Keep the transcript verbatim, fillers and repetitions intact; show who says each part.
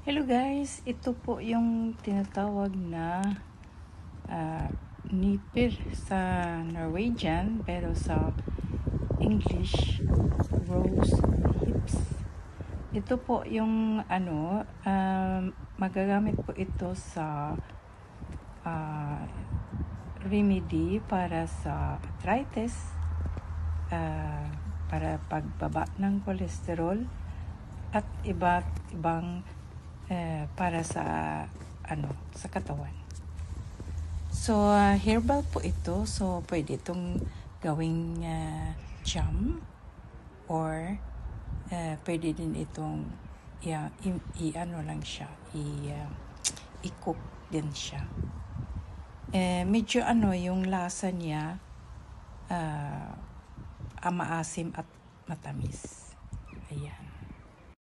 Speaker 1: Hello guys, ito po yung tinatawag na uh, nipir sa Norwegian, pero sa English, rose hips. Ito po yung ano, uh, magagamit po ito sa uh, remedy para sa arthritis, uh, para pagbaba ng kolesterol at iba't ibang Uh, para sa ano sa katawan. So uh, herbal po ito, so pwede itong gawing uh, jam or uh, pwede din itong yeah, i, i ano lang siya i uh, i-cook din siya. Eh, medyo ano yung lasa niya, uh, maasim at matamis. Ayan.